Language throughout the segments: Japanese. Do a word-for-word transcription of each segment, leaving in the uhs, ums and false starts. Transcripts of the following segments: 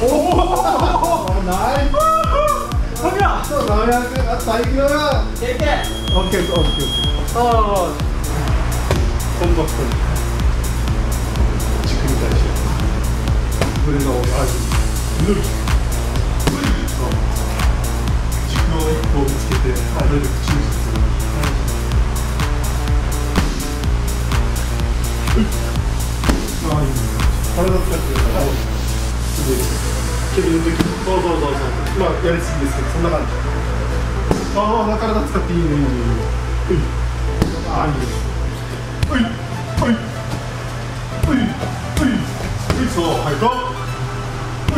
おおナイス。そう、ななひゃく、あと最強だ。オッケー、オッケー、オッケー。ああ、コンパクトに軸に対してブレが多い。あ、ぬる。軸を一歩見つけて、なるべく注視する。ああ、いい。体使ってください。蹴りの時、そうそうそうそう。まあやりすぎですけど、そんな感じ。ああ、体使っていいね、いいね。ああ、いいね。はい、はい、はい、はい、はい、そう、はい、ろ。はい、はい、はい、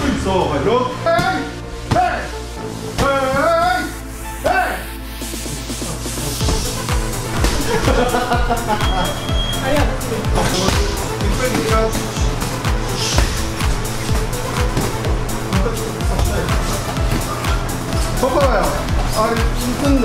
そう、はい、ろ。はい、はい、はい、はい。ありがとう。ゆっくりいきます。そこだよ。あれ、行くんだ。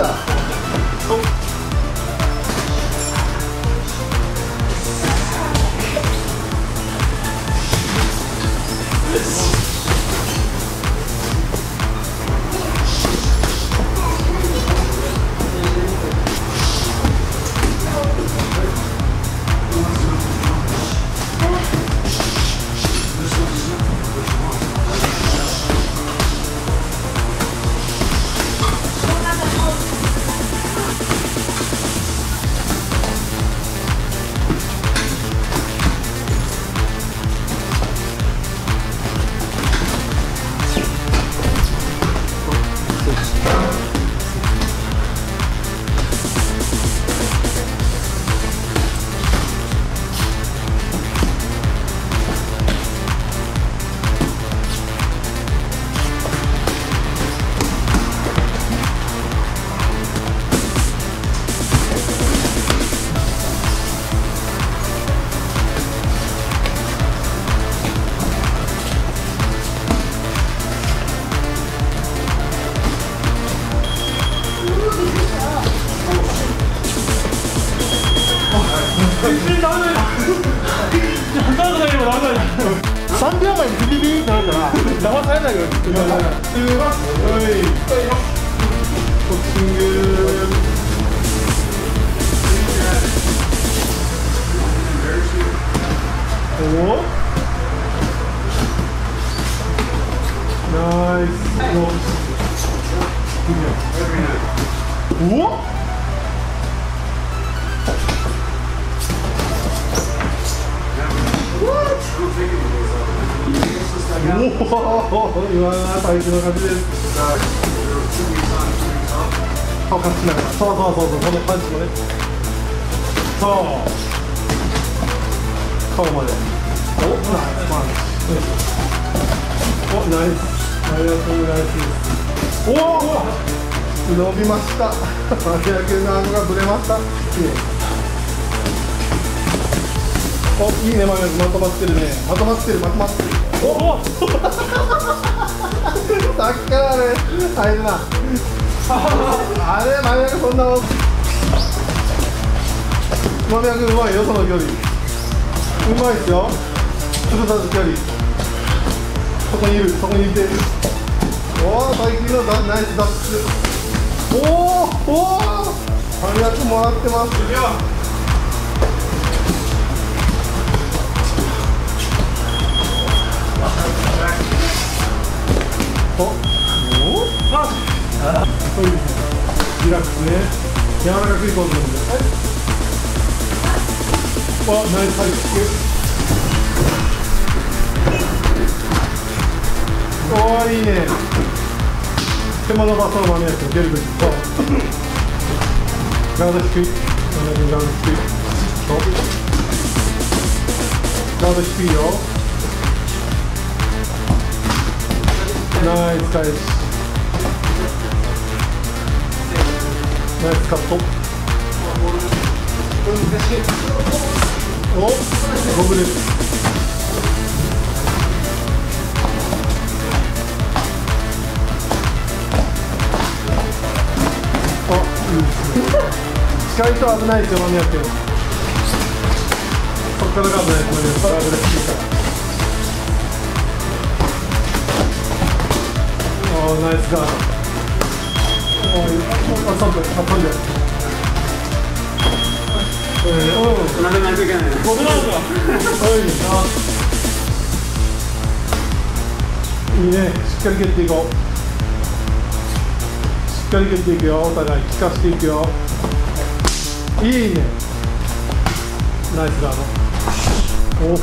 さんびょうまえにビビビってなるから騙されないようにしてください。はい、コッキング。おおナイス。おおおお、今は最初の感じです。顔隠しながら、そうそうそうそう、このパンチもね。そう。顔まで。お、ナイスパンチ。お、ナイス。ありがとうございます。おお、伸びました。マリア系のアームがぶれました。お、いいね、まとまってるね。まとまってる、まとまってる。おおさっきからね、入るな。あれ、マミヤ君そんなマミヤ君うまいよ、その距離。うまいっすよ。つぶさず距離。そこにいる、そこにいて。おお、最近のナイスダッシュ。おおおおマミヤ君もらってます。おおあそういうリラックスね。柔らかくいこうと思うんで。はい。わ、ナイスハイキック。おー、いいね。手間伸ばそうまねやつ出るとき。そう。ガード低い。ガード低い。そう。ガード低いよ。ナイス返し。ナイスカット。お、ゴブレス。あ、いいですね。近いと危ないですよ、マミヤって。そっからが危ないです。ガードレスいいから。 ナイスガード。おい、あ、さんびゃく、あ、さんびゃく。えー、おい、 なめないといけないね。 ごめんなさい。おい、あ。いいね、しっかり蹴っていこう。しっかり蹴っていくよ、お互い効かしていくよ。いいね。ナイスガード。おお。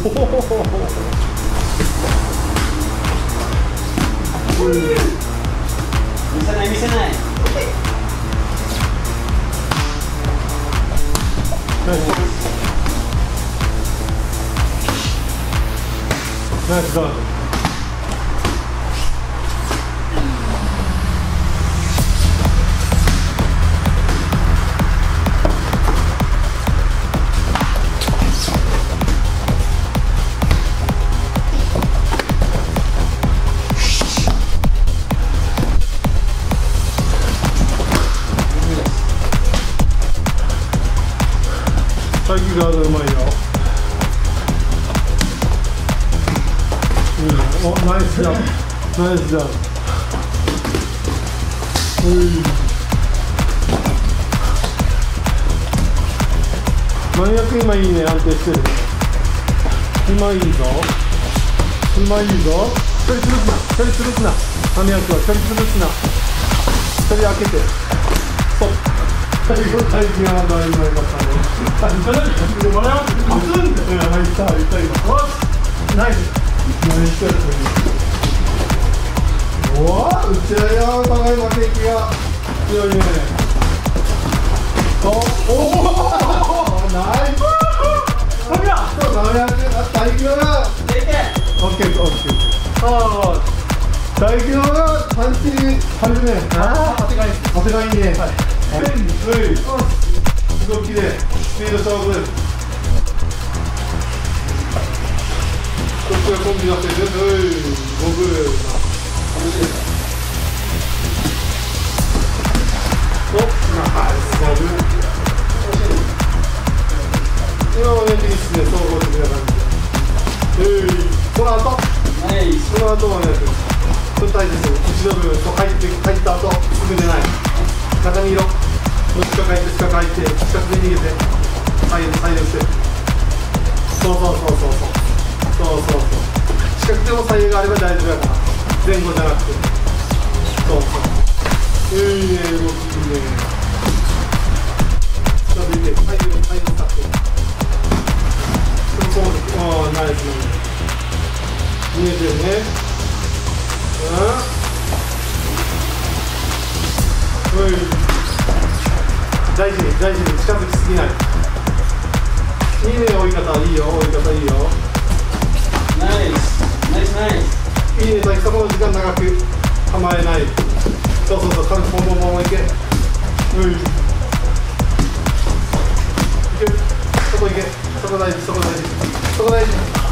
見せない見せない。 ナイス。ナイスガード。最近ガードうまいよ。いいね。お、ナイスジャンプ。ナイスジャンプ。マニアック今いいね、安定してる。今いいぞ。今いいぞ。距離潰すな。距離潰すな。マニアックは距離潰すな。距離開けて。ストップ。最後最近はまだ今よかったね。あ、いただきでもらう。ガツンって。いや、入った、入った今。おっ。ナイス。ナイス。おお、打ち合いはお互い負け気が強いね。おお、ナイス。ほら。そう、ナイス。大輝が。オッケー、オッケー。ああ。大輝がパンチに入るね。ああ、当てがいい。当てがいいね。はい。はい、動きでスピード勝負。こっちがコンビになってる。はい、ゴーグル。お、ナイスゴーグル。今はね、いいですね、総合的な感じで。はい、その後、その後はね、その体です。後ろ部分、入って入った後、すぐ出ない。中にいろ。近く入って近く入って近くで逃げてサイドサイドして、そうそうそうそうそうそうそうそう、近くでも左右があれば大丈夫やから、前後じゃなくて、そうそう、いいね、動きいいね、近づいてサイドサイド使って、そうそう、ああナイスナイス、見えてるね、うん、おい、大事に大事に近づきすぎない。いいね、追い方いいよ、追い方いいよ。 ナイスナイスナイス。 いいね、大輝、そこの時間長く構えない。そうそうそう、軽くポンポンポンいけ。うん。いけ。そこいけ。そこ大事、そこ大事。そこ大事。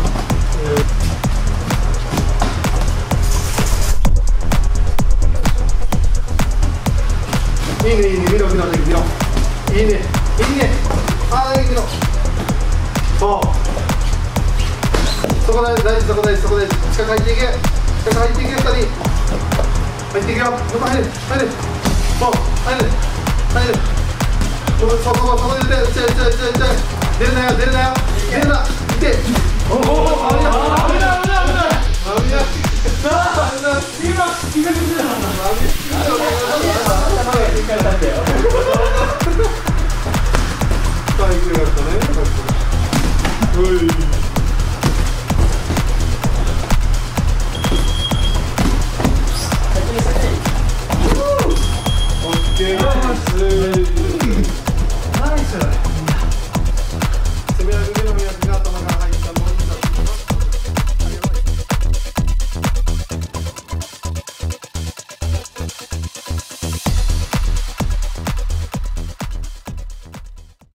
うん、いいね、いいね、見ろ見ろ見ろ。いいね、いいね、ああ、いいけど、そう、そこ大事、大事、そこ大事、そこ大事、近く入っていけ、近く入っていけ、ふたり、入っていけよ、どこ入る、入る、そう、入る、入る、そこ、そこ、そこで打て、打て、打て、打て、出るなよ、出るなよ、出るな、いけ、おお、ありがとう。